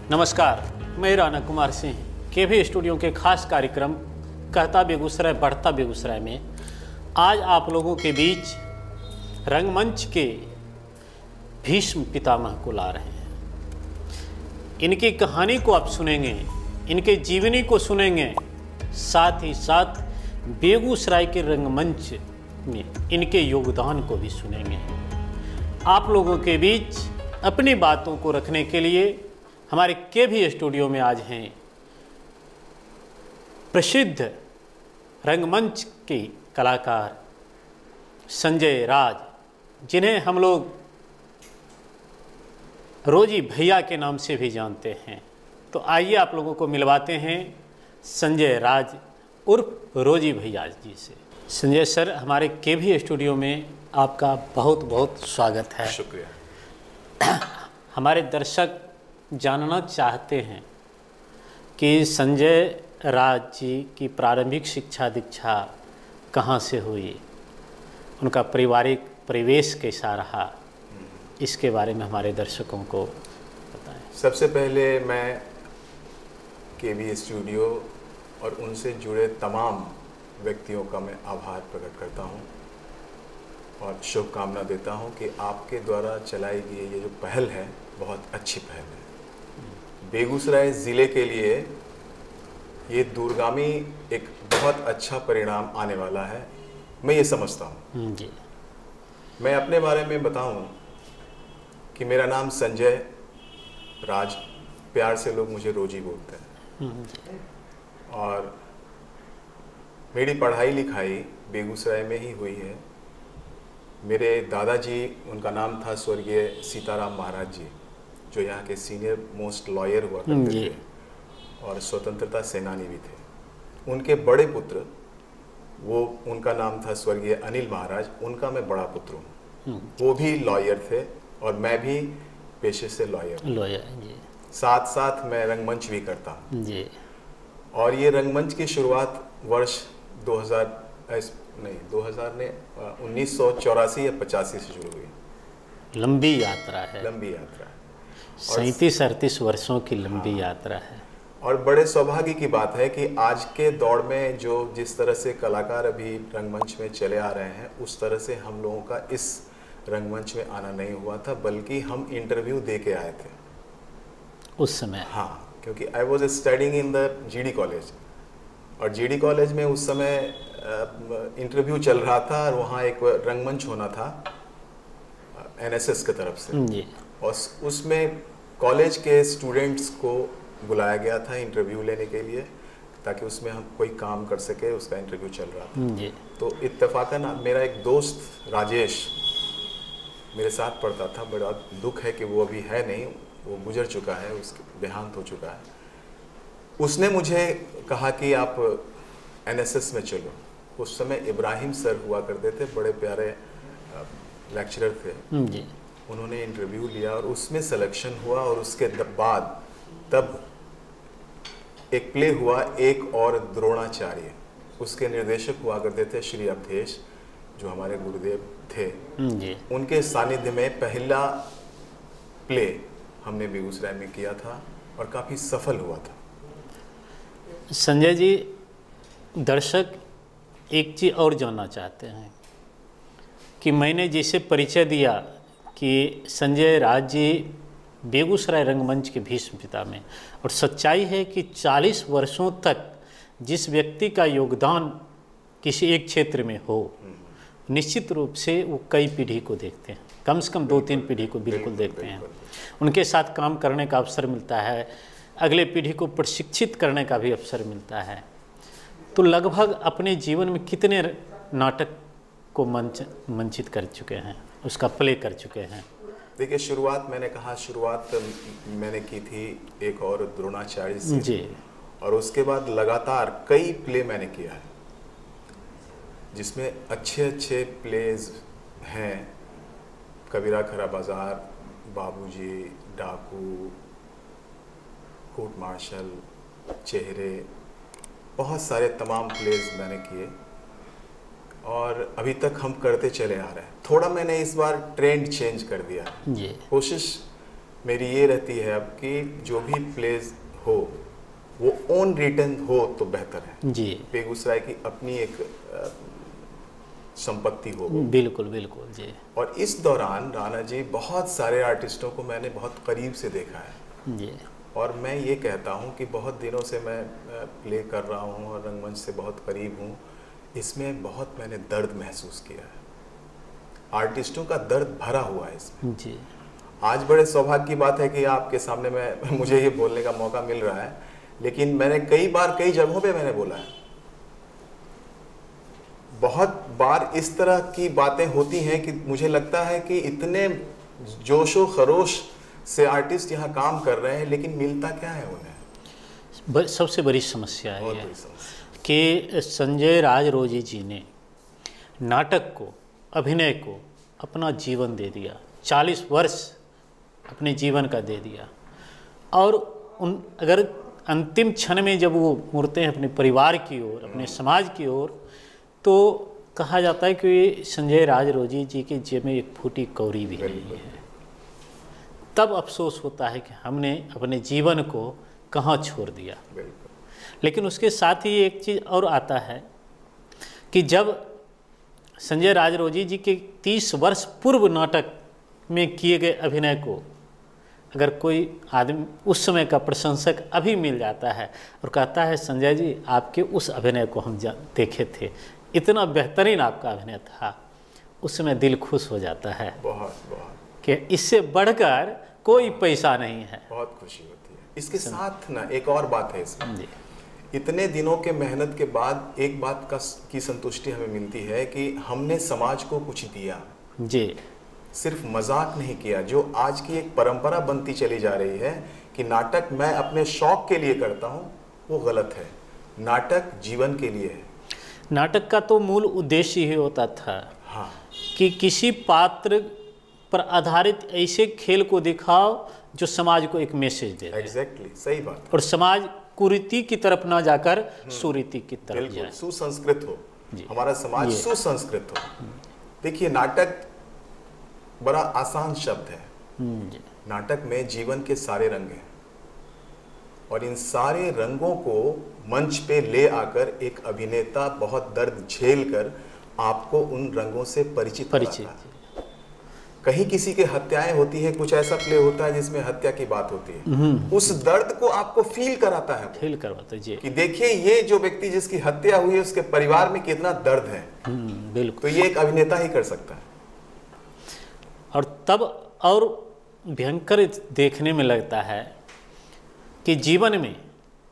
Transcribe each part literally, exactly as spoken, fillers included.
नमस्कार, मैं राणा कुमार सिंह के भी स्टूडियो के खास कार्यक्रम कहता बेगूसराय बढ़ता बेगूसराय में आज आप लोगों के बीच रंगमंच के भीष्म पितामह को ला रहे हैं। इनकी कहानी को आप सुनेंगे, इनके जीवनी को सुनेंगे, साथ ही साथ बेगूसराय के रंगमंच में इनके योगदान को भी सुनेंगे। आप लोगों के बीच अपनी बातों को रखने के लिए हमारे के भी स्टूडियो में आज हैं प्रसिद्ध रंगमंच के कलाकार संजय राज, जिन्हें हम लोग रोजी भैया के नाम से भी जानते हैं। तो आइए आप लोगों को मिलवाते हैं संजय राज उर्फ रोजी भैया जी से। संजय सर, हमारे के भी स्टूडियो में आपका बहुत बहुत स्वागत है। शुक्रिया। हमारे दर्शक जानना चाहते हैं कि संजय राज जी की प्रारंभिक शिक्षा दीक्षा कहाँ से हुई, उनका पारिवारिक परिवेश कैसा रहा, इसके बारे में हमारे दर्शकों को बताएं। सबसे पहले मैं के वी स्टूडियो और उनसे जुड़े तमाम व्यक्तियों का मैं आभार प्रकट करता हूं और शुभकामना देता हूं कि आपके द्वारा चलाई गई ये जो पहल है बहुत अच्छी पहल है। बेगूसराय ज़िले के लिए ये दूरगामी एक बहुत अच्छा परिणाम आने वाला है, मैं ये समझता हूँ जी। मैं अपने बारे में बताऊँ कि मेरा नाम संजय राज, प्यार से लोग मुझे रोजी बोलते हैं, और मेरी पढ़ाई लिखाई बेगूसराय में ही हुई है। मेरे दादाजी, उनका नाम था स्वर्गीय सीताराम महाराज जी, जो यहाँ के सीनियर मोस्ट लॉयर हुआ करते थे और स्वतंत्रता सेनानी भी थे। उनके बड़े पुत्र, वो उनका नाम था स्वर्गीय अनिल महाराज, उनका मैं बड़ा पुत्र हूँ। वो भी लॉयर थे और मैं भी पेशे से लॉयर लॉयर जी। साथ साथ मैं रंगमंच भी करता हूँ जी। और ये रंगमंच की शुरुआत वर्ष दो हज़ार नहीं दो हज़ार ने उन्नीस सौ चौरासी या पचासी से शुरू हुई। लंबी यात्रा है, लंबी यात्रा है, सैंतीस अड़तीस वर्षों की लंबी हाँ। यात्रा है। और बड़े सौभाग्य की बात है कि आज के दौर में जो जिस तरह से कलाकार अभी रंगमंच में चले आ रहे हैं, उस तरह से हम लोगों का इस रंगमंच में आना नहीं हुआ था, बल्कि हम इंटरव्यू दे के आए थे उस समय। हाँ, क्योंकि I was studying in the GD college, और जीडी कॉलेज में उस समय इंटरव्यू चल रहा था और वहाँ एक रंगमंच होना था एनएसएस की तरफ से जी। और उसमें कॉलेज के स्टूडेंट्स को बुलाया गया था इंटरव्यू लेने के लिए, ताकि उसमें हम कोई काम कर सके, उसका इंटरव्यू चल रहा था जी। तो इत्तेफाकन मेरा एक दोस्त राजेश मेरे साथ पढ़ता था। बड़ा दुख है कि वो अभी है नहीं, वो गुजर चुका है, उसका देहांत हो चुका है। उसने मुझे कहा कि आप एनएसएस में चलो। उस समय इब्राहिम सर हुआ करते थे, बड़े प्यारे लेक्चरर थे जी। उन्होंने इंटरव्यू लिया और उसमें सिलेक्शन हुआ, और उसके बाद तब एक प्ले हुआ एक और द्रोणाचार्य, उसके निर्देशक हुआ करते थे श्री अवधेश, जो हमारे गुरुदेव थे जी। उनके सानिध्य में पहला प्ले हमने बेगूसराय में किया था और काफ़ी सफल हुआ था। संजय जी, दर्शक एक चीज़ और जानना चाहते हैं कि मैंने जैसे परिचय दिया कि संजय राज जी बेगूसराय रंगमंच के भीष्म पिता में, और सच्चाई है कि चालीस वर्षों तक जिस व्यक्ति का योगदान किसी एक क्षेत्र में हो, निश्चित रूप से वो कई पीढ़ी को देखते हैं, कम से कम दो तीन पीढ़ी को बिल्कुल देखते हैं। उनके साथ काम करने का अवसर मिलता है, अगले पीढ़ी को प्रशिक्षित करने का भी अवसर मिलता है। तो लगभग अपने जीवन में कितने नाटक को मंच मंचित कर चुके हैं, उसका प्ले कर चुके हैं? देखिए, शुरुआत मैंने कहा शुरुआत मैंने की थी एक और द्रोणाचार्य से जी, और उसके बाद लगातार कई प्ले मैंने किया है, जिसमें अच्छे अच्छे प्लेज हैं। कबीरा खरा बाजार, बाबूजी, डाकू, कोर्ट मार्शल, चेहरे, बहुत सारे तमाम प्लेज मैंने किए और अभी तक हम करते चले आ रहे हैं। थोड़ा मैंने इस बार ट्रेंड चेंज कर दिया, जी। कोशिश मेरी ये रहती है अब कि जो भी प्लेस हो वो ओन रिटर्न हो तो बेहतर है जी। बेगूसराय की अपनी एक संपत्ति हो। बिल्कुल बिल्कुल जी। और इस दौरान राणा जी बहुत सारे आर्टिस्टों को मैंने बहुत करीब से देखा है जी। और मैं ये कहता हूँ कि बहुत दिनों से मैं प्ले कर रहा हूँ और रंगमंच से बहुत करीब हूँ, इसमें बहुत मैंने दर्द महसूस किया है, आर्टिस्टों का दर्द भरा हुआ है इसमें जी। आज बड़े सौभाग्य की बात है कि आपके सामने मैं मुझे ये बोलने का मौका मिल रहा है, लेकिन मैंने कई बार कई जगहों पे मैंने बोला है, बहुत बार इस तरह की बातें होती हैं कि मुझे लगता है कि इतने जोशो खरोश से आर्टिस्ट यहाँ काम कर रहे हैं लेकिन मिलता क्या है उन्हें। सबसे बड़ी समस्या है कि संजय राज रोजी जी ने नाटक को, अभिनय को अपना जीवन दे दिया, चालीस वर्ष अपने जीवन का दे दिया, और उन अगर अंतिम क्षण में जब वो मुड़ते हैं अपने परिवार की ओर, अपने समाज की ओर, तो कहा जाता है कि संजय राज रोजी जी के जेब में एक फूटी कौड़ी भी नहीं है। तब अफसोस होता है कि हमने अपने जीवन को कहाँ छोड़ दिया। लेकिन उसके साथ ही एक चीज़ और आता है कि जब संजय राज रोजी जी के तीस वर्ष पूर्व नाटक में किए गए अभिनय को अगर कोई आदमी उस समय का प्रशंसक अभी मिल जाता है और कहता है संजय जी आपके उस अभिनय को हम देखे थे, इतना बेहतरीन आपका अभिनय था, उस समय दिल खुश हो जाता है बहुत बहुत कि इससे बढ़कर कोई पैसा नहीं है। बहुत खुशी होती है। इसके साथ ना एक और बात है इसमें जी। इतने दिनों के मेहनत के बाद एक बात का की संतुष्टि हमें मिलती है कि हमने समाज को कुछ दिया जी, सिर्फ मजाक नहीं किया। जो आज की एक परंपरा बनती चली जा रही है कि नाटक मैं अपने शौक के लिए करता हूँ, वो गलत है। नाटक जीवन के लिए है। नाटक का तो मूल उद्देश्य ही होता था हाँ। कि किसी पात्र पर आधारित ऐसे खेल को दिखाओ जो समाज को एक मैसेज दे। एग्जैक्टली सही बात। और समाज कुरीति की तरफ ना जाकर सुरीति की तरफ जाए, सुसंस्कृत हो, हमारा समाज सुसंस्कृत हो। देखिए नाटक बड़ा आसान शब्द है, नाटक में जीवन के सारे रंग हैं और इन सारे रंगों को मंच पे ले आकर एक अभिनेता बहुत दर्द झेल कर आपको उन रंगों से परिचित परिचित कहीं किसी के हत्याएं होती है, कुछ ऐसा प्ले होता है जिसमें हत्या की बात होती है, उस दर्द को आपको फील कराता है, फील करवाता है जी कि देखिए ये जो व्यक्ति जिसकी हत्या हुई है उसके परिवार में कितना दर्द है। बिल्कुल। तो ये एक अभिनेता ही कर सकता है। और तब और भयंकर देखने में लगता है कि जीवन में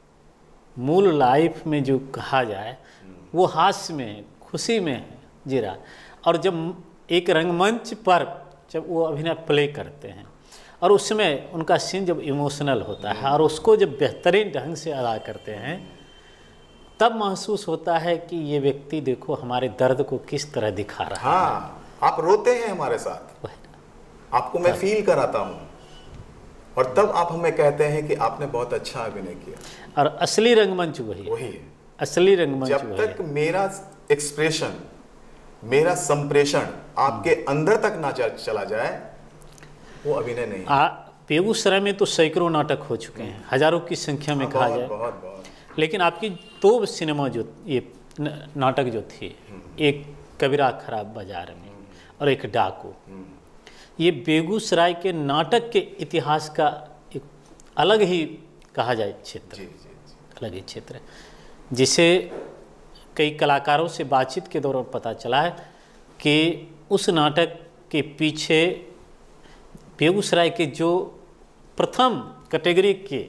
मूल लाइफ में जो कहा जाए वो हास्य में, खुशी में है जी रहा। और जब एक रंगमंच पर जब वो अभिनय प्ले करते हैं और उस समय उनका सीन जब इमोशनल होता है और उसको जब बेहतरीन ढंग से अदा करते हैं, तब महसूस होता है कि ये व्यक्ति देखो हमारे दर्द को किस तरह दिखा रहा है। हाँ, आप रोते हैं हमारे साथ, आपको मैं फील कराता हूँ और तब आप हमें कहते हैं कि आपने बहुत अच्छा अभिनय किया। और असली रंगमंच वही वही है, असली रंगमंच। जब तक मेरा एक्सप्रेशन, मेरा संप्रेषण आपके अंदर तक ना चला जाए, वो अभिनय नहीं। बेगूसराय में तो सैकड़ों नाटक हो चुके हैं, हजारों की संख्या में कहा जाए। बहुत बहुत। लेकिन आपकी दो सिनेमा जो ये नाटक जो थी, एक कबीरा खराब बाजार में और एक डाकू, ये बेगूसराय के नाटक के इतिहास का एक अलग ही कहा जाए क्षेत्र, अलग ही क्षेत्र है, जिसे कई कलाकारों से बातचीत के दौरान पता चला है कि उस नाटक के पीछे बेगूसराय के जो प्रथम कैटेगरी के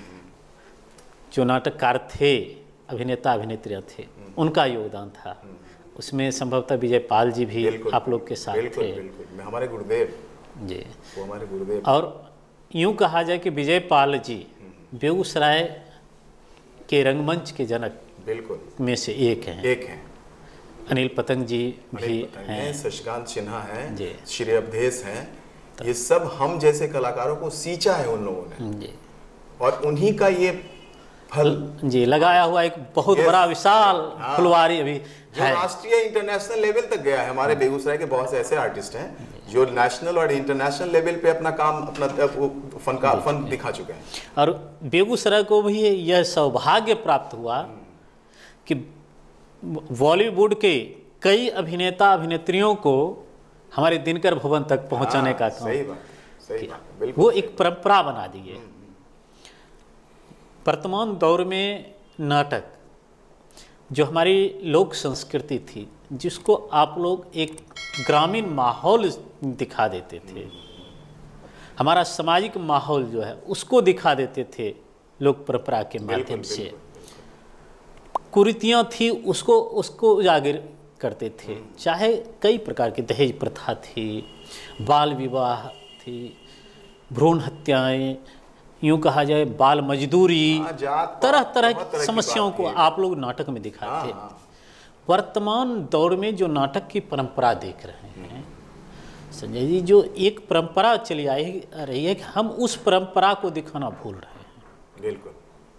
जो नाटककार थे, अभिनेता अभिनेत्रियाँ थे, उनका योगदान था। उसमें संभवतः विजय पाल जी भी आप लोग के साथ बिल्कुल, थे। बिल्कुल, हमारे गुरुदेव जी, वो हमारे गुरुदेव। और यूँ कहा जाए कि विजय पाल जी बेगूसराय के रंगमंच के जनक बिल्कुल में से एक हैं। एक हैं। अनिल पतंग जी भी हैं, शशिकांत सिन्हा हैं, जी, श्री अवधेश हैं। ये सब हम जैसे कलाकारों को सींचा है उन लोगों ने जी, और उन्हीं का ये फल जी लगाया हुआ एक बहुत बड़ा विशाल फुलवारी अभी जो राष्ट्रीय इंटरनेशनल लेवल तक गया है। हमारे बेगूसराय के बहुत से ऐसे आर्टिस्ट हैं जो नेशनल और इंटरनेशनल लेवल पे अपना काम अपना फन का फन दिखा चुके हैं। और बेगूसराय को भी यह सौभाग्य प्राप्त हुआ कि बॉलीवुड के कई अभिनेता अभिनेत्रियों को हमारे दिनकर भवन तक पहुंचाने का काम सही बात, सही बात, बिल्कुल वो एक परंपरा बना दी है। वर्तमान दौर में नाटक जो हमारी लोक संस्कृति थी, जिसको आप लोग एक ग्रामीण माहौल दिखा देते थे, हमारा सामाजिक माहौल जो है उसको दिखा देते थे लोक परंपरा के माध्यम से, कुरीतियाँ थी उसको उसको उजागर करते थे। चाहे कई प्रकार की दहेज प्रथा थी, बाल विवाह थी, भ्रूण हत्याएं, यूँ कहा जाए बाल मजदूरी, तरह तरह की समस्याओं को आप लोग नाटक में दिखाते। वर्तमान दौर में जो नाटक की परंपरा देख रहे हैं संजय जी, जो एक परंपरा चली आई रही है कि हम उस परंपरा को दिखाना भूल रहे हैं। बिल्कुल।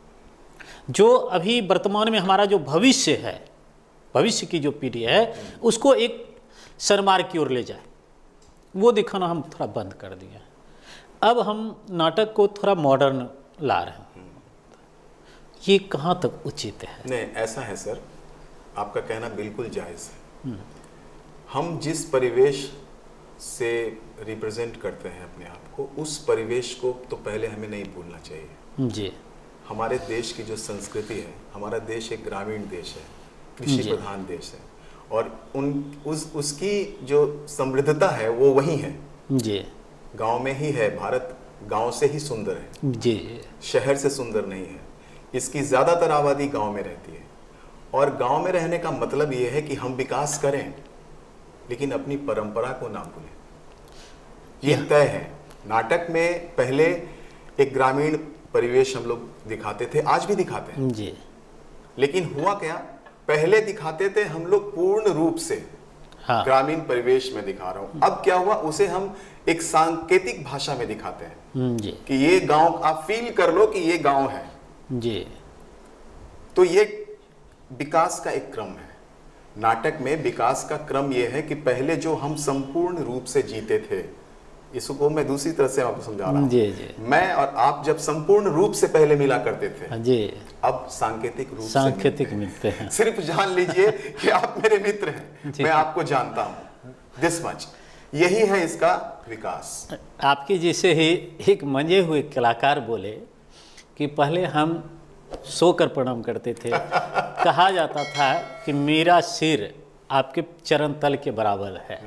जो अभी वर्तमान में हमारा जो भविष्य है, भविष्य की जो पीढ़ी है, उसको एक सरमार की ओर ले जाए, वो दिखाना हम थोड़ा बंद कर दिए। अब हम नाटक को थोड़ा मॉडर्न ला रहे हैं, ये कहाँ तक उचित है? नहीं, ऐसा है सर, आपका कहना बिल्कुल जायज़ है। हम जिस परिवेश से रिप्रेजेंट करते हैं अपने आप को, उस परिवेश को तो पहले हमें नहीं भूलना चाहिए जी। हमारे देश की जो संस्कृति है, हमारा देश एक ग्रामीण देश है, कृषि प्रधान देश है, और उन उस उसकी जो समृद्धता है वो वही है जी। गांव में ही है। भारत गांव से ही सुंदर है जी, शहर से सुंदर नहीं है। इसकी ज़्यादातर आबादी गांव में रहती है, और गांव में रहने का मतलब ये है कि हम विकास करें लेकिन अपनी परंपरा को ना भूलें। ये तय है। नाटक में पहले एक ग्रामीण परिवेश हम लोग दिखाते थे, आज भी दिखाते हैं जी। लेकिन हुआ क्या, पहले दिखाते थे हम लोग पूर्ण रूप से हाँ। ग्रामीण परिवेश में दिखा रहा हूं। अब क्या हुआ, उसे हम एक सांकेतिक भाषा में दिखाते हैं जी। कि ये गांव, आप फील कर लो कि ये गांव है जी। तो ये विकास का एक क्रम है। नाटक में विकास का क्रम ये है कि पहले जो हम संपूर्ण रूप से जीते थे, इसको मैं दूसरी तरह से आपको समझा रहा हूं। जी जी। मैं और आप जब संपूर्ण रूप से पहले मिला करते थे, जी, अब सांकेतिक रूप सांकेतिक से मिलते हैं। सिर्फ जान लीजिए कि आप मेरे मित्र हैं, मैं आपको जानता हूं, दिस मच। यही है इसका विकास। आपके जैसे ही एक मंजे हुए कलाकार बोले कि पहले हम सोकर प्रणाम करते थे, कहा जाता था कि मेरा सिर आपके चरण तल के बराबर है।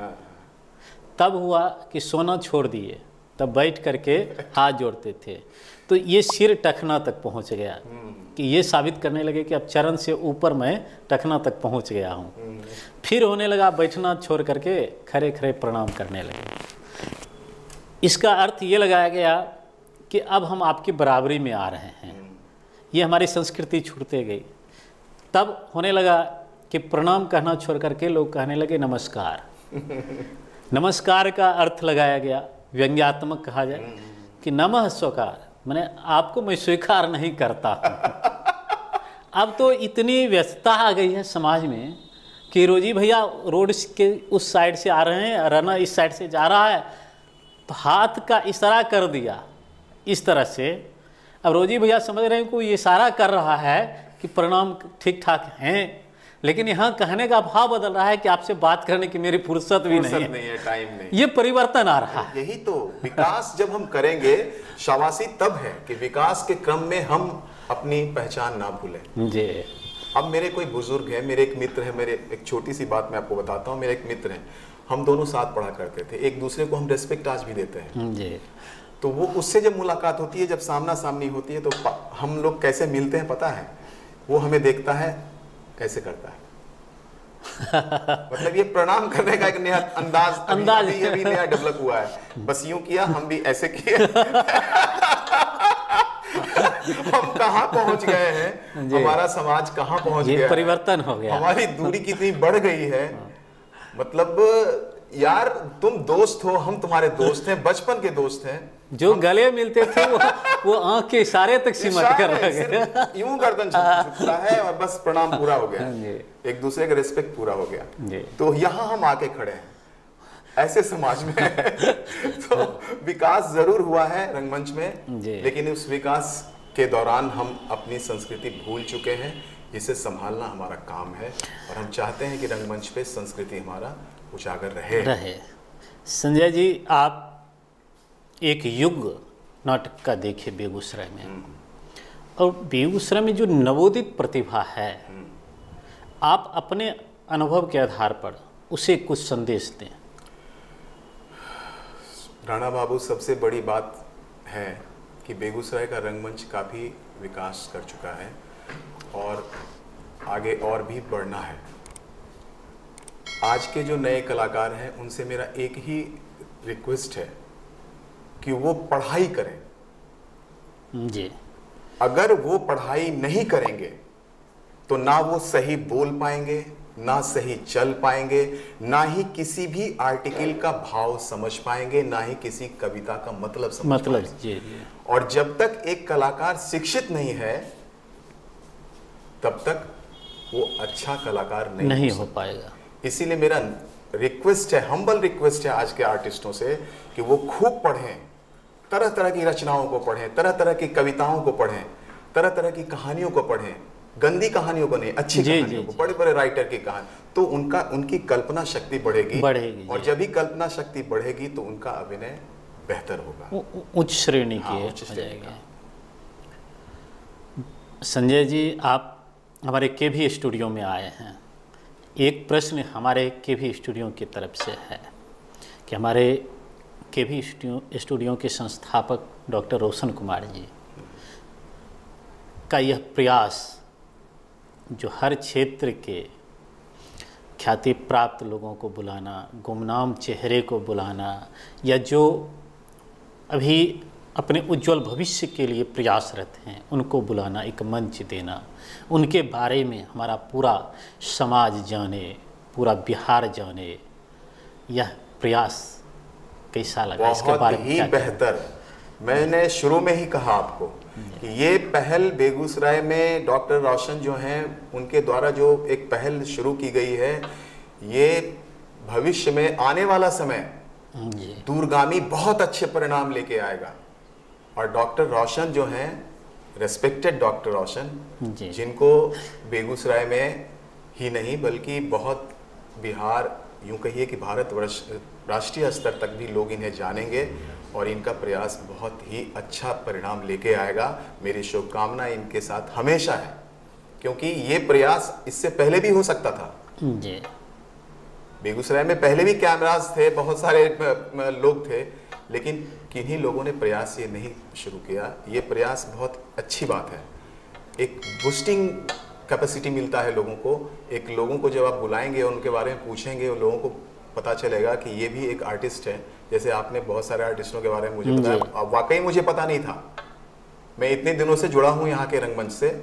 तब हुआ कि सोना छोड़ दिए, तब बैठ करके हाथ जोड़ते थे, तो ये सिर टखना तक पहुंच गया कि ये साबित करने लगे कि अब चरण से ऊपर मैं टखना तक पहुंच गया हूं। फिर होने लगा बैठना छोड़ करके खड़े खड़े प्रणाम करने लगे। इसका अर्थ ये लगाया गया कि अब हम आपकी बराबरी में आ रहे हैं। ये हमारी संस्कृति छूटते गई। तब होने लगा कि प्रणाम कहना छोड़ करके लोग कहने लगे नमस्कार। नमस्कार का अर्थ लगाया गया व्यंग्यात्मक, कहा जाए कि नमः स्वकार, मैंने आपको मैं स्वीकार नहीं करता हूँ। अब तो इतनी व्यस्तता आ गई है समाज में कि रोजी भैया रोड के उस साइड से आ रहे हैं, रना इस साइड से जा रहा है, तो हाथ का इशारा कर दिया इस तरह से। अब रोजी भैया समझ रहे हैं कोई इशारा कर रहा है कि प्रणाम ठीक ठाक हैं, लेकिन यहाँ कहने का भाव बदल रहा है कि आपसे बात करने की मेरी फुर्सत भी नहीं है, नहीं है, टाइम नहीं। ये परिवर्तन आ रहा है। यही तो विकास जब हम करेंगे, शाबाशी तब है कि विकास के क्रम में हम अपनी पहचान ना भूलें। जी। अब मेरे कोई बुजुर्ग है, मेरे एक मित्र है, मेरे एक छोटी सी बात मैं आपको बताता हूँ। मेरे एक मित्र हैं, हम दोनों साथ पढ़ा करते थे, एक दूसरे को हम रेस्पेक्ट आज भी देते हैं। जी। तो वो उससे जब मुलाकात होती है, जब सामना सामनी होती है, तो हम लोग कैसे मिलते हैं पता है? वो हमें देखता है कैसे करता है मतलब ये प्रणाम करने का एक नया अंदाज अंदाज अभी, अभी नया डेवलप हुआ है। बस यूं किया, हम भी ऐसे किए हम कहाँ पहुंच गए हैं, हमारा समाज कहाँ पहुंच गया, परिवर्तन हो गया, हमारी दूरी कितनी बढ़ गई है। मतलब यार तुम दोस्त हो, हम तुम्हारे दोस्त हैं, बचपन के दोस्त हैं। जो गले मिलते थे वो वो आंख के इशारे तक सिमट कर रह गए। यूं गर्दन झुकता है और बस प्रणाम पूरा हो गया, एक दूसरे का रिस्पेक्ट पूरा हो गया। तो यहाँ हम आके खड़े हैं। ऐसे समाज में तो विकास जरूर हुआ है रंगमंच में, लेकिन उस विकास के दौरान हम अपनी संस्कृति भूल चुके हैं। इसे संभालना हमारा काम है और हम चाहते हैं कि रंगमंच पे संस्कृति हमारा उजागर रहे रहे संजय जी, आप एक युग नाटक का देखिए बेगूसराय में, और बेगूसराय में जो नवोदित प्रतिभा है, आप अपने अनुभव के आधार पर उसे कुछ संदेश दें। राणा बाबू, सबसे बड़ी बात है कि बेगूसराय का रंगमंच काफ़ी विकास कर चुका है और आगे और भी बढ़ना है। आज के जो नए कलाकार हैं उनसे मेरा एक ही रिक्वेस्ट है कि वो पढ़ाई करें जी। अगर वो पढ़ाई नहीं करेंगे तो ना वो सही बोल पाएंगे, ना सही चल पाएंगे, ना ही किसी भी आर्टिकल का भाव समझ पाएंगे, ना ही किसी कविता का मतलब समझ मतलब पाएंगे। जी, जी। और जब तक एक कलाकार शिक्षित नहीं है तब तक वो अच्छा कलाकार नहीं, नहीं हो, हो पाएगा। इसीलिए मेरा रिक्वेस्ट है, हम्बल रिक्वेस्ट है आज के आर्टिस्टों से कि वो खूब पढ़ें, तरह तरह की रचनाओं को पढ़ें, तरह तरह की कविताओं को पढ़ें, तरह तरह की कहानियों को पढ़ें, गंदी कहानियों को नहीं, अच्छी जी, कहानियों जी, को, जी। बड़े बड़े राइटर की कहानी, तो उनका उनकी कल्पना शक्ति बढ़ेगी बढ़ेगी और जी। जब भी कल्पना शक्ति बढ़ेगी तो उनका अभिनय बेहतर होगा, उ- उ- उच्च श्रेणी हाँ, की उच्च हो श्रेणी जाएगी। संजय जी, आप हमारे के भी स्टूडियो में आए हैं। एक प्रश्न हमारे के भी स्टूडियो की तरफ से है कि हमारे के भी स्टूडियो स्टूडियो के संस्थापक डॉक्टर रोशन कुमार जी का यह प्रयास, जो हर क्षेत्र के ख्याति प्राप्त लोगों को बुलाना, गुमनाम चेहरे को बुलाना, या जो अभी अपने उज्जवल भविष्य के लिए प्रयासरत हैं उनको बुलाना, एक मंच देना, उनके बारे में हमारा पूरा समाज जाने, पूरा बिहार जाने, यह प्रयास कैसा लगा? इसके बारे में बहुत ही क्या कहें? बेहतर। मैंने शुरू में ही कहा आपको कि ये पहल बेगूसराय में डॉक्टर रोशन जो हैं उनके द्वारा जो एक पहल शुरू की गई है, ये भविष्य में आने वाला समय जी दूरगामी बहुत अच्छे परिणाम लेके आएगा। और डॉक्टर रोशन जो हैं, रेस्पेक्टेड डॉक्टर रोशन, जी जिनको बेगूसराय में ही नहीं बल्कि बहुत बिहार, यूं कहिए कि भारतवर्ष, राष्ट्रीय स्तर तक भी लोग इन्हें जानेंगे और इनका प्रयास बहुत ही अच्छा परिणाम लेके आएगा। मेरी शुभकामना इनके साथ हमेशा है, क्योंकि ये प्रयास इससे पहले भी हो सकता था। जी बेगूसराय में पहले भी कैमरास थे, बहुत सारे लोग थे, लेकिन किन्हीं लोगों ने प्रयास ये नहीं शुरू किया। ये प्रयास बहुत अच्छी बात है। एक बूस्टिंग कैपेसिटी मिलता है लोगों को। एक लोगों को जब आप बुलाएंगे और उनके बारे में पूछेंगे और लोगों को पता चलेगा कि ये भी एक आर्टिस्ट है। जैसे आपने बहुत सारे आर्टिस्टों के बारे में मुझे बताया, वाकई मुझे पता नहीं था। मैं इतने दिनों से जुड़ा हूँ यहाँ के रंगमंच से,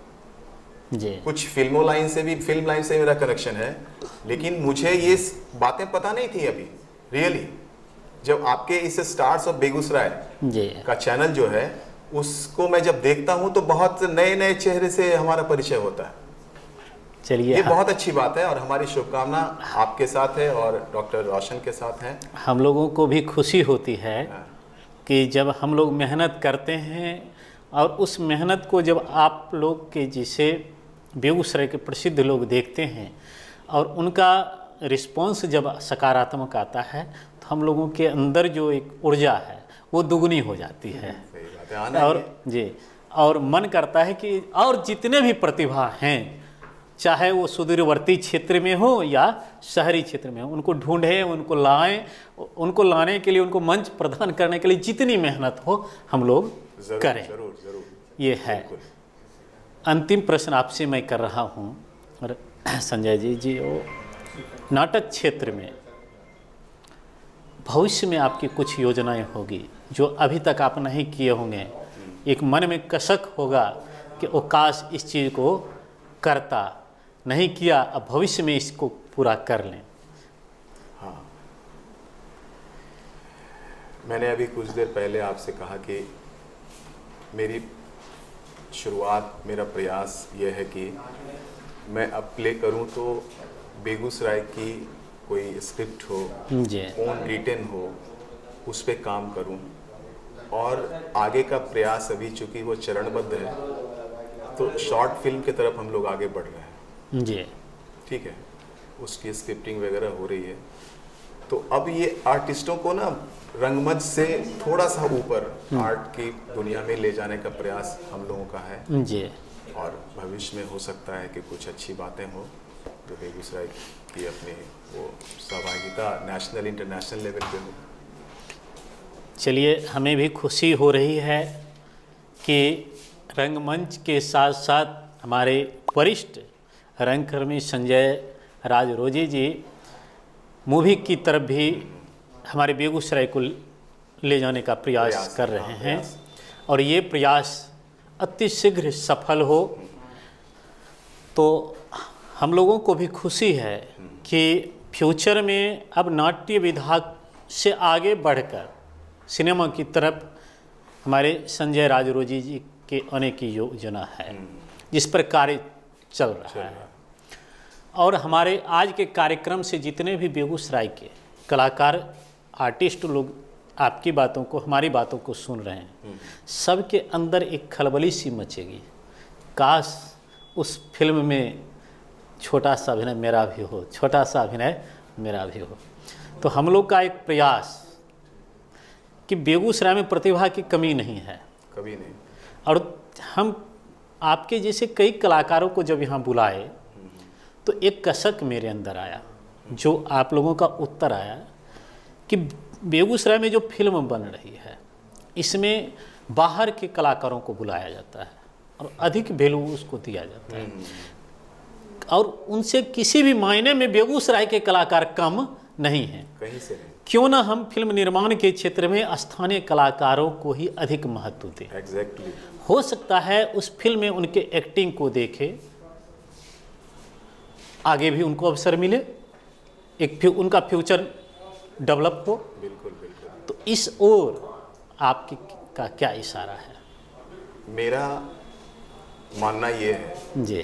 जी कुछ फिल्मों लाइन से भी, फिल्म लाइन से मेरा कनेक्शन है, लेकिन मुझे ये बातें पता नहीं थी अभी रियली। जब आपके इस स्टार्स ऑफ बेगूसराय जी का चैनल जो है उसको मैं जब देखता हूं तो बहुत नए नए चेहरे से हमारा परिचय होता है। चलिए, ये बहुत अच्छी बात है और हमारी शुभकामना आपके साथ है और डॉक्टर रोशन के साथ है। हम लोगों को भी खुशी होती है कि जब हम लोग मेहनत करते हैं और उस मेहनत को जब आप लोग के जैसे बेगूसराय के प्रसिद्ध लोग देखते हैं और उनका रिस्पॉन्स जब सकारात्मक आता है तो हम लोगों के अंदर जो एक ऊर्जा है वो दुगनी हो जाती है। सही बात है, आना और ही जी, और मन करता है कि और जितने भी प्रतिभा हैं, चाहे वो सुदूरवर्ती क्षेत्र में हो या शहरी क्षेत्र में हो, उनको ढूंढें, उनको लाएं, उनको लाने के लिए, उनको मंच प्रदान करने के लिए जितनी मेहनत हो हम लोग जरूर, करें। जरूर जरूर ये है। अंतिम प्रश्न आपसे मैं कर रहा हूँ और संजय जी जी वो नाटक क्षेत्र में भविष्य में आपकी कुछ योजनाएं होगी जो अभी तक आप नहीं किए होंगे, एक मन में कसक होगा कि वो काश इस चीज़ को करता, नहीं किया, अब भविष्य में इसको पूरा कर लें। हाँ, मैंने अभी कुछ देर पहले आपसे कहा कि मेरी शुरुआत, मेरा प्रयास ये है कि मैं अब प्ले करूं तो बेगूसराय की कोई स्क्रिप्ट हो, जी ओन रिटन हो, उस पे काम करूं। और आगे का प्रयास अभी चूंकि वो चरणबद्ध है, तो शॉर्ट फिल्म की तरफ हम लोग आगे बढ़ रहे हैं। जी ठीक है, उसकी स्क्रिप्टिंग वगैरह हो रही है। तो अब ये आर्टिस्टों को ना रंगमंच से थोड़ा सा ऊपर आर्ट की दुनिया में ले जाने का प्रयास हम लोगों का है। जी और भविष्य में हो सकता है कि कुछ अच्छी बातें हो जो बेगूसराय की अपनी वो सहभागिता नेशनल इंटरनेशनल लेवल पे हो। चलिए, हमें भी खुशी हो रही है कि रंगमंच के साथ साथ हमारे वरिष्ठ रंगकर्मी संजय राज रोजी जी मूवी की तरफ भी हमारे बेगूसराय को ले जाने का प्रयास, प्रयास कर रहे हैं। प्रयास। और ये प्रयास अति शीघ्र सफल हो तो हम लोगों को भी खुशी है कि फ्यूचर में अब नाट्य विभाग से आगे बढ़कर सिनेमा की तरफ हमारे संजय राज रोजी जी के आने की योजना है, जिस पर कार्य चल रहा है। और हमारे आज के कार्यक्रम से जितने भी बेगूसराय के कलाकार आर्टिस्ट लोग आपकी बातों को, हमारी बातों को सुन रहे हैं, सबके अंदर एक खलबली सी मचेगी, काश उस फिल्म में छोटा सा अभिनय मेरा भी हो, छोटा सा अभिनय मेरा भी हो। तो हम लोग का एक प्रयास कि बेगूसराय में प्रतिभा की कमी नहीं है, कभी नहीं। और हम आपके जैसे कई कलाकारों को जब यहाँ बुलाए तो एक कसक मेरे अंदर आया, जो आप लोगों का उत्तर आया कि बेगूसराय में जो फिल्म बन रही है इसमें बाहर के कलाकारों को बुलाया जाता है और अधिक वैल्यू उसको दिया जाता है, और उनसे किसी भी मायने में बेगूसराय के कलाकार कम नहीं हैं। कहीं से नहीं। क्यों ना हम फिल्म निर्माण के क्षेत्र में स्थानीय कलाकारों को ही अधिक महत्व दें। एग्जैक्टली। हो सकता है उस फिल्म में उनके एक्टिंग को देखे, आगे भी उनको अवसर मिले, एक उनका फ्यूचर डेवलप हो। बिल्कुल बिल्कुल। तो इस ओर आपकी का क्या इशारा है? मेरा मानना ये है जी,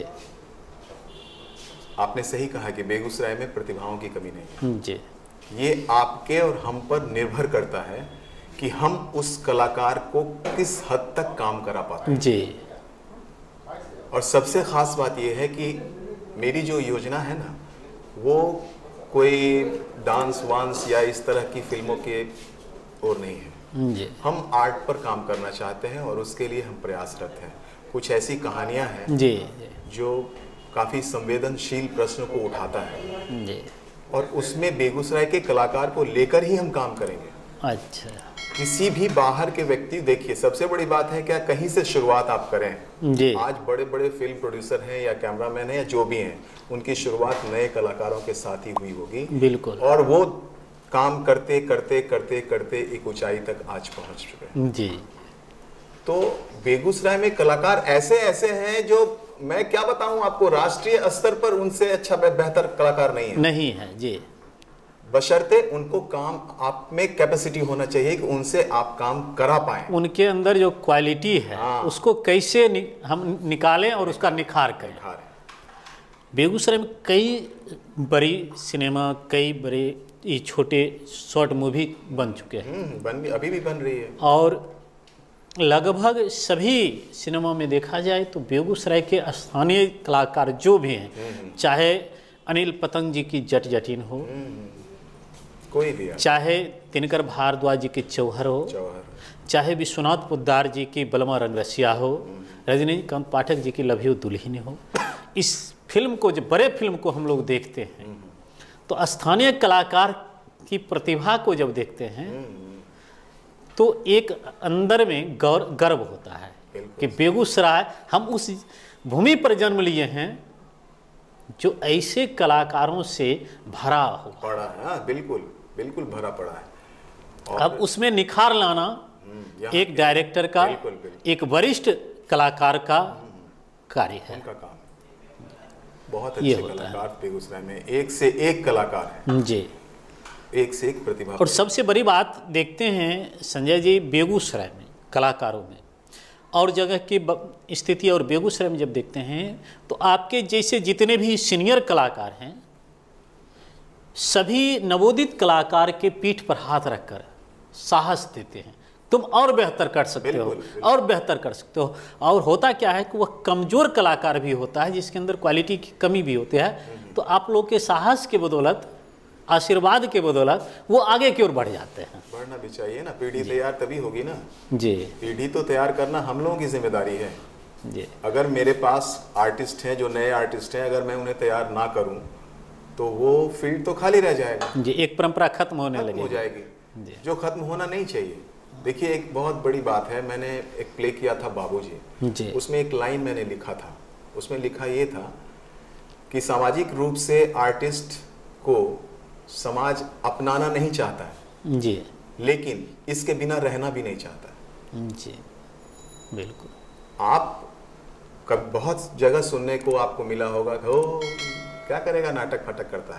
आपने सही कहा कि बेगूसराय में प्रतिभाओं की कमी नहीं है। जी, ये आपके और हम पर निर्भर करता है कि हम उस कलाकार को किस हद तक काम करा पाते हैं। जी। और सबसे खास बात यह है कि मेरी जो योजना है ना, वो कोई डांस वांस या इस तरह की फिल्मों के ओर नहीं है। जी। हम आर्ट पर काम करना चाहते हैं और उसके लिए हम प्रयासरत हैं। कुछ ऐसी कहानियां हैं जी, जो काफ़ी संवेदनशील प्रश्नों को उठाता है, जी, और उसमें बेगूसराय के कलाकार को लेकर ही हम काम करेंगे। अच्छा। किसी भी बाहर के व्यक्ति, देखिए सबसे बड़ी बात है क्या, कहीं से शुरुआत आप करें। जी। आज बड़े बड़े फिल्म प्रोड्यूसर हैं या कैमरामैन हैं या जो भी हैं, उनकी शुरुआत नए कलाकारों के साथ ही हुई होगी। बिल्कुल। और वो काम करते करते करते करते एक ऊंचाई तक आज पहुंच चुके हैं। जी। तो बेगूसराय में कलाकार ऐसे ऐसे हैं जो मैं क्या बताऊं आपको, राष्ट्रीय स्तर पर उनसे अच्छा बेहतर कलाकार नहीं है। नहीं है। जी। बशर्ते उनको काम आप में कैपेसिटी होना चाहिए कि उनसे आप काम करा पाएं। उनके अंदर जो क्वालिटी है, हाँ। उसको कैसे नि, हम निकालें और उसका निखार करें। निखार। बेगूसराय में कई बड़ी सिनेमा, कई बड़े ये छोटे शॉर्ट मूवी बन चुके हैं। हम्म, बन भी अभी भी बन रही है। और लगभग सभी सिनेमा में देखा जाए तो बेगूसराय के स्थानीय कलाकार जो भी हैं, चाहे अनिल पतंग जी की जट जटिन हो, कोई भी है, चाहे दिनकर भारद्वाज जी की चौहर हो, जौहर, चाहे विश्वनाथ पोद्दार जी की बलमा रंगरसिया हो, रजनीकांत पाठक जी की लव यू दुल्हन हो, इस फिल्म को, जब बड़े फिल्म को हम लोग देखते हैं तो स्थानीय कलाकार की प्रतिभा को जब देखते हैं तो एक अंदर में गौर गर्व होता है कि बेगूसराय, हम उस भूमि पर जन्म लिए हैं जो ऐसे कलाकारों से भरा हो, पड़ा है। हाँ, बिल्कुल बिल्कुल भरा पड़ा है। और अब उसमें निखार लाना एक डायरेक्टर का, बिल्कुल, बिल्कुल। एक वरिष्ठ कलाकार का कार्य है। उनका काम बहुत ये अच्छे होता कलाकार बेगूसराय में, एक से एक कलाकार हैं, जी। एक से एक प्रतिभा। और सबसे बड़ी बात देखते हैं संजय जी, बेगूसराय में कलाकारों में और जगह की स्थिति और बेगूसराय में जब देखते हैं तो आपके जैसे जितने भी सीनियर कलाकार हैं, सभी नवोदित कलाकार के पीठ पर हाथ रखकर साहस देते हैं, तुम और बेहतर कर सकते हो, और बेहतर कर सकते हो। और होता क्या है कि वह कमज़ोर कलाकार भी होता है जिसके अंदर क्वालिटी की कमी भी होती है, तो आप लोग के साहस के बदौलत, आशीर्वाद के बदौलत वो आगे की ओर बढ़ जाते हैं। बढ़ना भी चाहिए ना, पीढ़ी तैयार तभी होगी ना जी। पीढ़ी तो तैयार करना हम लोगों की जिम्मेदारी है जी। अगर मेरे पास आर्टिस्ट हैं, जो नए आर्टिस्ट हैं, अगर मैं उन्हें तैयार ना करूं तो वो फील्ड तो खाली रह जाएगा जी, एक परंपरा खत्म होने खत्म लगेगी हो जाएगी, जो खत्म होना नहीं चाहिए। देखिए एक बहुत बड़ी बात है, मैंने एक प्ले किया था बाबूजी जी। उसमें एक लाइन मैंने लिखा था, उसमें लिखा ये था कि सामाजिक रूप से आर्टिस्ट को समाज अपनाना नहीं चाहता है जी, लेकिन इसके बिना रहना भी नहीं चाहता है। जी बिल्कुल। आप कब बहुत जगह सुनने को आपको मिला होगा कि ओ क्या करेगा, नाटक फाटक करता है।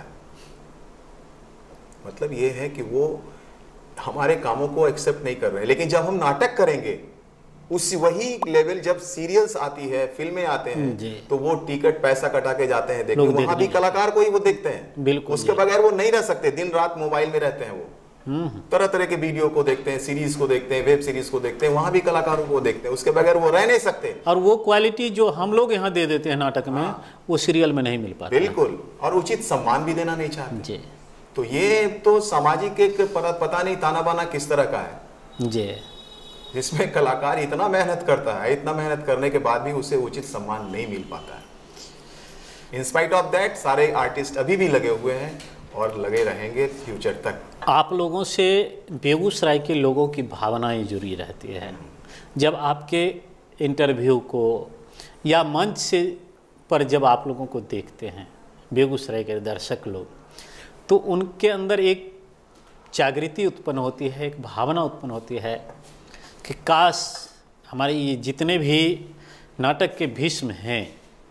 मतलब ये है कि वो हमारे कामों को एक्सेप्ट नहीं कर रहे हैं, लेकिन जब हम नाटक करेंगे उस वही लेवल, जब सीरियल्स आती है, फिल्में आते हैं, तो वो टिकट पैसा कटा के जाते हैं देखने, वहां भी कलाकार को ही वो देखते हैं। बिल्कुल, उसके बगैर वो नहीं रह सकते, दिन रात मोबाइल में रहते हैं, वो तरह तरह के वीडियो को देखते हैं, सीरीज को देखते हैं, वेब सीरीज को देखते हैं, वहां भी कलाकारों को देखते हैं, उसके बगैर वो रह नहीं सकते। और वो क्वालिटी जो हम लोग यहाँ दे देते हैं नाटक में, वो सीरियल में नहीं मिल पाता। बिल्कुल, और उचित सम्मान भी देना नहीं चाहते जी। तो ये तो सामाजिक एक पता नहीं ताना बाना किस तरह का है जी, जिसमें कलाकार इतना मेहनत करता है, इतना मेहनत करने के बाद भी उसे उचित सम्मान नहीं मिल पाता है। इन स्पाइट ऑफ दैट सारे आर्टिस्ट अभी भी लगे हुए हैं और लगे रहेंगे फ्यूचर तक। आप लोगों से बेगूसराय के लोगों की भावनाएं जुड़ी रहती है। जब आपके इंटरव्यू को या मंच से पर जब आप लोगों को देखते हैं बेगूसराय के दर्शक लोग, तो उनके अंदर एक जागृति उत्पन्न होती है, एक भावना उत्पन्न होती है कि काश हमारे ये जितने भी नाटक के भीष्म हैं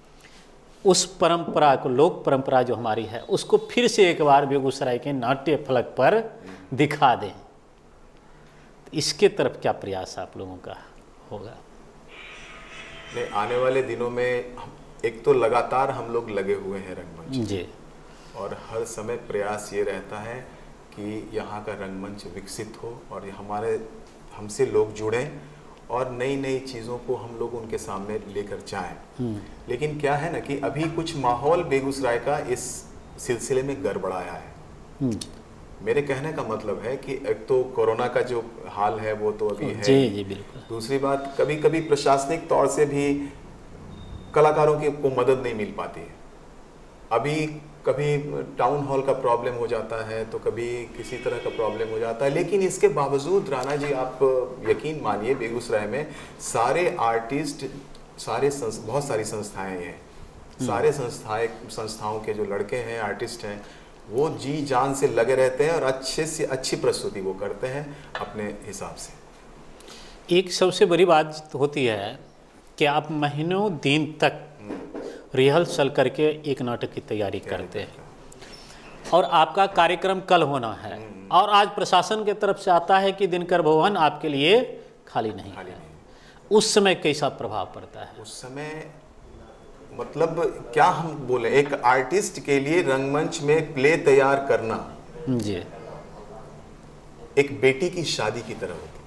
उस परंपरा को, लोक परंपरा जो हमारी है, उसको फिर से एक बार बेगूसराय के नाट्य फलक पर दिखा दें। इसके तरफ क्या प्रयास आप लोगों का होगा? नहीं, आने वाले दिनों में एक तो लगातार हम लोग लगे हुए हैं रंगमंच जी, और हर समय प्रयास ये रहता है कि यहाँ का रंगमंच विकसित हो और हमारे हमसे लोग जुड़ें और नई नई चीज़ों को हम लोग उनके सामने लेकर जाएं। लेकिन क्या है ना कि अभी कुछ माहौल बेगूसराय का इस सिलसिले में गड़बड़ाया है। मेरे कहने का मतलब है कि एक तो कोरोना का जो हाल है वो तो अभी है, जी जी बिल्कुल। दूसरी बात कभी कभी प्रशासनिक तौर से भी कलाकारों की को मदद नहीं मिल पाती है। अभी कभी टाउन हॉल का प्रॉब्लम हो जाता है तो कभी किसी तरह का प्रॉब्लम हो जाता है, लेकिन इसके बावजूद राणा जी आप यकीन मानिए बेगूसराय में सारे आर्टिस्ट, सारे संस, बहुत सारी संस्थाएं हैं, सारे संस्थाएं संस्थाओं के जो लड़के हैं, आर्टिस्ट हैं, वो जी जान से लगे रहते हैं और अच्छे से अच्छी प्रस्तुति वो करते हैं अपने हिसाब से। एक सबसे बड़ी बात होती है कि आप महीनों दिन तक रिहर्सल करके एक नाटक की तैयारी करते हैं और आपका कार्यक्रम कल होना है और आज प्रशासन के तरफ से आता है कि दिनकर भवन आपके लिए खाली नहीं खाली है। नहीं। उस समय कैसा प्रभाव पड़ता है? उस समय मतलब क्या हम बोले, एक आर्टिस्ट के लिए रंगमंच में प्ले तैयार करना जी एक बेटी की शादी की तरह होती है।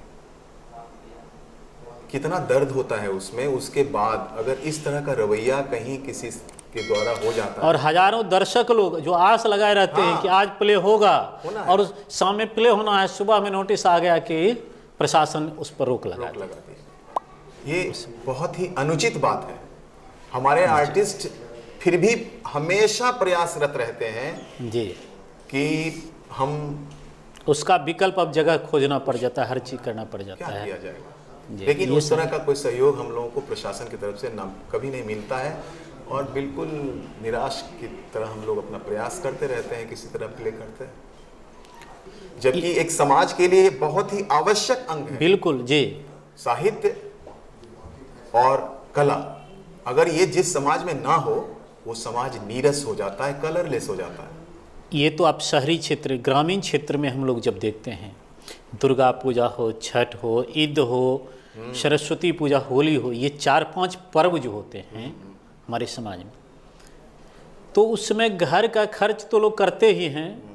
कितना दर्द होता है उसमें, उसके बाद अगर इस तरह का रवैया कहीं किसी के द्वारा हो जाता है और हजारों दर्शक लोग जो आस लगाए रहते हाँ, हैं कि आज प्ले होगा और शाम में प्ले होना है, सुबह में नोटिस आ गया कि प्रशासन उस पर रोक लगा रोक लगाती है। ये बहुत ही अनुचित बात है। हमारे आर्टिस्ट फिर भी हमेशा प्रयासरत रहते हैं जी कि हम उसका विकल्प अब जगह खोजना पड़ जाता है, हर चीज करना पड़ जाता क्या है। किया जाएगा, लेकिन उस तरह का कोई सहयोग हम लोगों को प्रशासन की तरफ से ना कभी नहीं मिलता है और बिल्कुल निराश की तरह हम लोग अपना प्रयास करते रहते हैं, किसी तरह प्ले करते हैं, जबकि एक समाज के लिए बहुत ही आवश्यक अंग है। बिल्कुल जी। साहित्य और कला, अगर ये जिस समाज में ना हो वो समाज नीरस हो जाता है, कलरलेस हो जाता है। ये तो आप शहरी क्षेत्र, ग्रामीण क्षेत्र में हम लोग जब देखते हैं, दुर्गा पूजा हो, छठ हो, ईद हो, सरस्वती पूजा, होली हो, ये चार पांच पर्व जो होते हैं हमारे समाज में, तो उस समय घर का खर्च तो लोग करते ही हैं,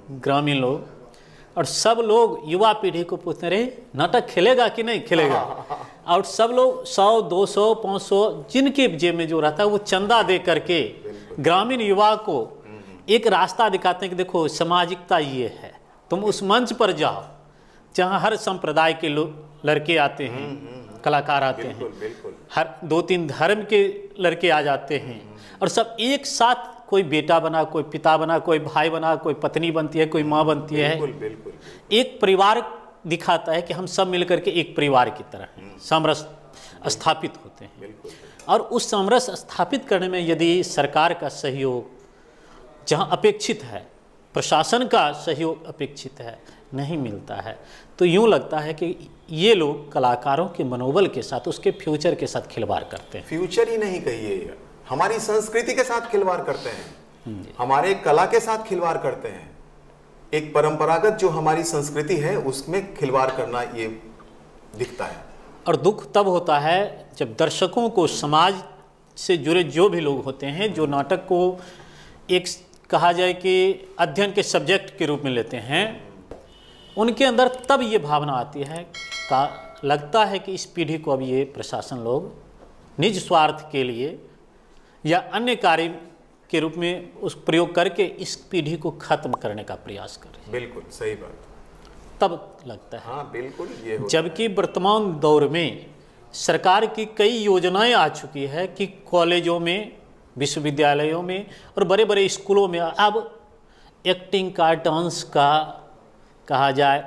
ग्रामीण लोग, और सब लोग युवा पीढ़ी को पूछते रहे नाटक खेलेगा कि नहीं खेलेगा। और सब लोग सौ दो सौ पाँच सौ जिनके जेब में जो रहता है वो चंदा दे करके ग्रामीण युवा को एक रास्ता दिखाते हैं कि देखो सामाजिकता ये है, तुम उस मंच पर जाओ जहाँ हर संप्रदाय के लोग लड़के आते हैं, कलाकार आते हैं, बिल्कुल, बिल्कुल। हर दो तीन धर्म के लड़के आ जाते हैं और सब एक साथ, कोई बेटा बना, कोई पिता बना, कोई भाई बना, कोई पत्नी बनती है, कोई माँ बनती है, बिल्कुल, बिल्कुल। एक परिवार दिखाता है कि हम सब मिलकर के एक परिवार की तरह हैं, सामरस स्थापित होते हैं। बिल्कुल। और उस सामरस स्थापित करने में यदि सरकार का सहयोग जहाँ अपेक्षित है, प्रशासन का सहयोग अपेक्षित है, नहीं मिलता है, तो यूँ लगता है कि ये लोग कलाकारों के मनोबल के साथ, उसके फ्यूचर के साथ खिलवाड़ करते हैं। फ्यूचर ही नहीं कहिए, हमारी संस्कृति के साथ खिलवाड़ करते हैं, हमारे कला के साथ खिलवाड़ करते हैं। एक परंपरागत जो हमारी संस्कृति है उसमें खिलवाड़ करना ये दिखता है। और दुख तब होता है जब दर्शकों को, समाज से जुड़े जो भी लोग होते हैं, जो नाटक को एक कहा जाए कि अध्ययन के सब्जेक्ट के रूप में लेते हैं, उनके अंदर तब ये भावना आती है, का लगता है कि इस पीढ़ी को अब ये प्रशासन लोग निज स्वार्थ के लिए या अन्य कार्य के रूप में उस प्रयोग करके इस पीढ़ी को खत्म करने का प्रयास कर रहे हैं। बिल्कुल सही बात। तब लगता है। हाँ बिल्कुल, ये जबकि वर्तमान दौर में सरकार की कई योजनाएं आ चुकी है कि कॉलेजों में, विश्वविद्यालयों में और बड़े बड़े स्कूलों में अब एक्टिंग का, डांस का कहा जाए,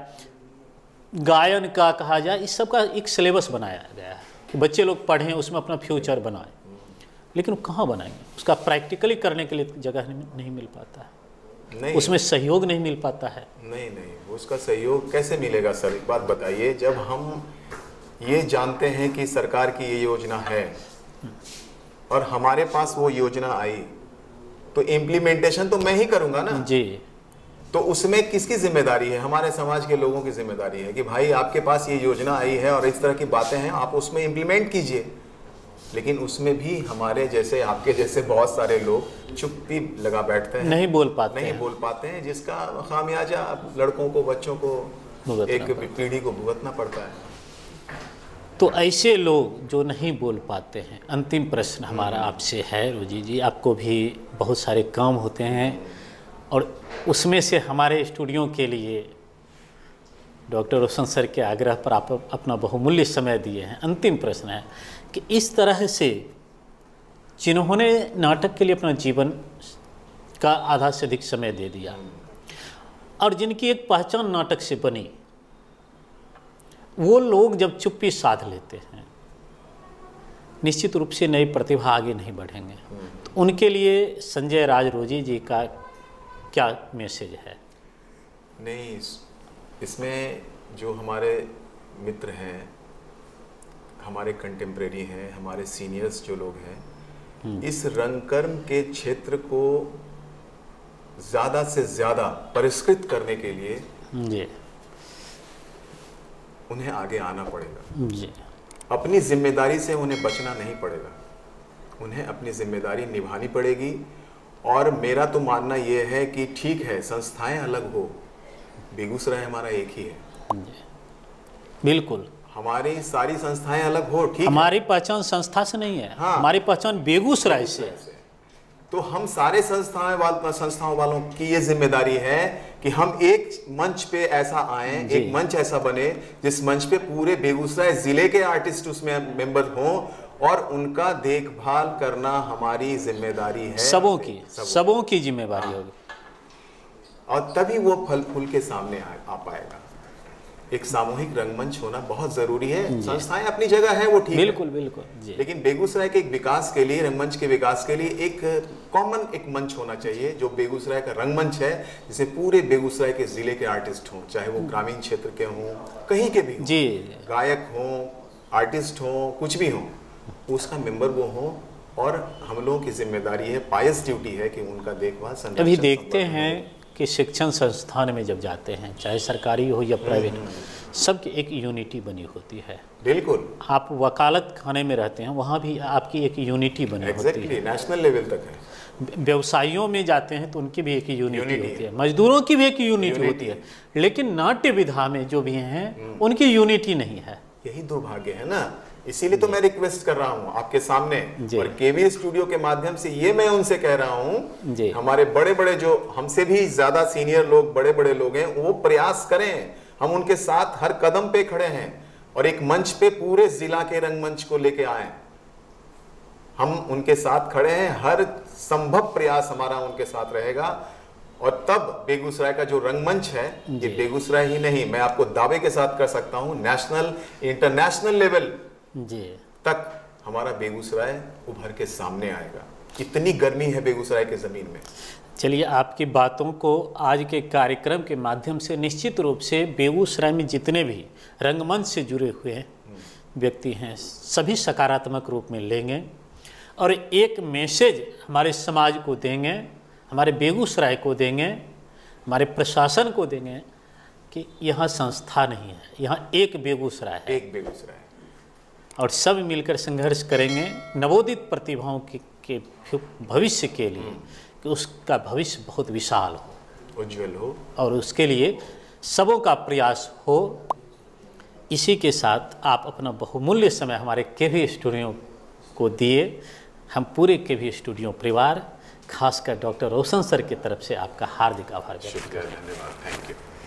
गायन का कहा जाए, इस सब का एक सिलेबस बनाया गया है कि बच्चे लोग पढ़ें, उसमें अपना फ्यूचर बनाएं। लेकिन वो कहाँ बनाएंगे? उसका प्रैक्टिकली करने के लिए जगह नहीं मिल पाता है, नहीं, उसमें सहयोग नहीं मिल पाता है। नहीं नहीं उसका सहयोग कैसे मिलेगा सर? एक बात बताइए, जब हम ये जानते हैं कि सरकार की ये योजना है और हमारे पास वो योजना आई, तो इम्प्लीमेंटेशन तो मैं ही करूँगा ना जी। तो उसमें किसकी जिम्मेदारी है? हमारे समाज के लोगों की जिम्मेदारी है कि भाई आपके पास ये योजना आई है और इस तरह की बातें हैं, आप उसमें इम्प्लीमेंट कीजिए। लेकिन उसमें भी हमारे जैसे, आपके जैसे बहुत सारे लोग चुप्पी लगा बैठते हैं, नहीं बोल पाते नहीं हैं। बोल पाते हैं, जिसका खामियाजा लड़कों को, बच्चों को, एक पीढ़ी को भुगतना पड़ता है। तो ऐसे लोग जो नहीं बोल पाते हैं, अंतिम प्रश्न हमारा आपसे है रोजी जी, आपको भी बहुत सारे काम होते हैं और उसमें से हमारे स्टूडियो के लिए डॉक्टर रोशन सर के आग्रह पर आप अपना बहुमूल्य समय दिए हैं। अंतिम प्रश्न है कि इस तरह से जिन्होंने नाटक के लिए अपना जीवन का आधा से अधिक समय दे दिया और जिनकी एक पहचान नाटक से बनी, वो लोग जब चुप्पी साध लेते हैं, निश्चित रूप से नई प्रतिभा आगे नहीं बढ़ेंगे। तो उनके लिए संजय राज रोजी जी का क्या मैसेज है? नहीं, इसमें जो हमारे मित्र हैं, हमारे कंटेम्प्रेरी हैं, हमारे सीनियर्स जो लोग हैं, इस रंगकर्म के क्षेत्र को ज़्यादा से ज़्यादा परिष्कृत करने के लिए जी उन्हें आगे आना पड़ेगा। जी। अपनी जिम्मेदारी से उन्हें बचना नहीं पड़ेगा, उन्हें अपनी जिम्मेदारी निभानी पड़ेगी। और मेरा तो मानना ये है कि ठीक है, संस्थाएं अलग हो, बेगूसराय हमारा एक ही है। बिल्कुल, हमारी सारी संस्थाएं अलग हो, ठीक, हमारी पहचान संस्था से नहीं है। हाँ, हमारी पहचान बेगूसराय से। तो हम सारे संस्थाएं वाल, संस्थाओं वालों की ये जिम्मेदारी है कि हम एक मंच पे ऐसा आए, एक मंच ऐसा बने जिस मंच पे पूरे बेगूसराय जिले के आर्टिस्ट उसमें मेंबर हों और उनका देखभाल करना हमारी जिम्मेदारी है। सबों की सबों की जिम्मेदारी होगी और तभी वो फल फूल के सामने आ, आ पाएगा। एक सामूहिक रंगमंच होना बहुत जरूरी है। संस्थाएं अपनी जगह है, वो ठीक है, बिल्कुल बिल्कुल जी। लेकिन बेगूसराय के एक विकास के लिए, रंगमंच के विकास के लिए एक कॉमन एक मंच होना चाहिए जो बेगूसराय का रंगमंच है, जिसे पूरे बेगूसराय के जिले के आर्टिस्ट हों, चाहे वो ग्रामीण क्षेत्र के हों, कहीं के भी हों, जी, गायक हों, आर्टिस्ट हों, कुछ भी हों, उसका मेंबर वो हों। और हम लोगों की जिम्मेदारी है, पायस ड्यूटी है कि उनका देखभाल, अभी देखते हैं के शिक्षण संस्थान में जब जाते हैं, चाहे सरकारी हो या प्राइवेट, सबकी एक यूनिटी बनी होती है। बिल्कुल। आप वकालत खाने में रहते हैं, वहाँ भी आपकी एक यूनिटी बनी exactly, होती है। नेशनल लेवल तक है। व्यवसायियों में जाते हैं तो उनकी भी एक यूनिटी होती है, मजदूरों की भी एक यूनिटी होती है, लेकिन नाट्य विधा में जो भी हैं उनकी यूनिटी नहीं है। यही दुर्भाग्य है ना, इसीलिए तो मैं रिक्वेस्ट कर रहा हूँ आपके सामने और केवी स्टूडियो के माध्यम से ये मैं उनसे कह रहा हूँ, हमारे बड़े बड़े जो हमसे भी ज्यादा सीनियर लोग, बड़े बड़े लोग हैं, वो प्रयास करें। हम उनके साथ हर कदम पे खड़े हैं और एक मंच पे पूरे जिला के रंगमंच को लेके आए। हम उनके साथ खड़े हैं, हर संभव प्रयास हमारा उनके साथ रहेगा और तब बेगूसराय का जो रंगमंच है, ये बेगूसराय ही नहीं, मैं आपको दावे के साथ कर सकता हूं, नेशनल इंटरनेशनल लेवल जी तक हमारा बेगूसराय उभर के सामने आएगा। इतनी गर्मी है बेगूसराय के जमीन में। चलिए, आपकी बातों को आज के कार्यक्रम के माध्यम से निश्चित रूप से बेगूसराय में जितने भी रंगमंच से जुड़े हुए व्यक्ति हैं सभी सकारात्मक रूप में लेंगे और एक मैसेज हमारे समाज को देंगे, हमारे बेगूसराय को देंगे, हमारे प्रशासन को देंगे कि यहाँ संस्था नहीं है, यहाँ एक बेगूसराय है, एक बेगूसराय, और सब मिलकर संघर्ष करेंगे नवोदित प्रतिभाओं के, के भविष्य के लिए कि उसका भविष्य बहुत विशाल हो, उज्जवल हो, और उसके लिए सबों का प्रयास हो। इसी के साथ आप अपना बहुमूल्य समय हमारे केवी स्टूडियो को दिए। हम पूरे केवी स्टूडियो परिवार, खासकर डॉक्टर रोशन सर की तरफ से आपका हार्दिक आभार व्यक्त करते हैं। धन्यवाद, थैंक यू।